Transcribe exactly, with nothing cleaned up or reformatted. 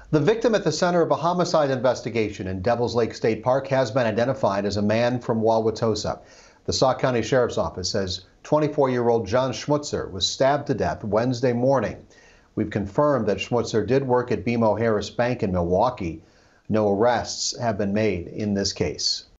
The victim at the center of a homicide investigation in Devils Lake State Park has been identified as a man from Wauwatosa. The Sauk County Sheriff's Office says twenty-four-year-old John Schmutzer was stabbed to death Wednesday morning. We've confirmed that Schmutzer did work at B M O Harris Bank in Milwaukee. No arrests have been made in this case.